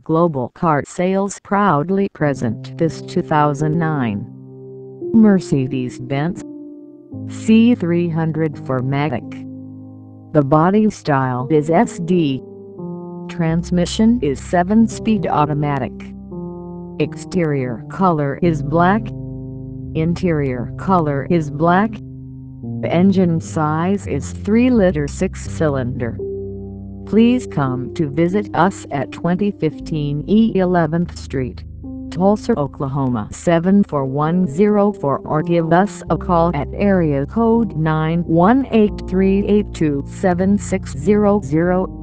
Global Car Sales proudly present this 2009 Mercedes-Benz-C 300 4MATIC. The body style is SD. Transmission is 7-speed automatic. Exterior color is black. Interior color is black. The engine size is 3-liter 6-cylinder. Please come to visit us at 2015 E 11th Street, Tulsa, Oklahoma 74104, or give us a call at area code 918-382-7600.